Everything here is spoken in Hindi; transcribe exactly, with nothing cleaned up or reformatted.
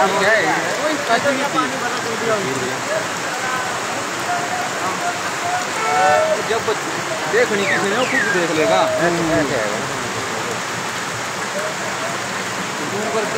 क्या है वही काजू की थी। जब देखनी किसी ने वो खुद देख लेगा। ऐसे ऐसे है जूम करके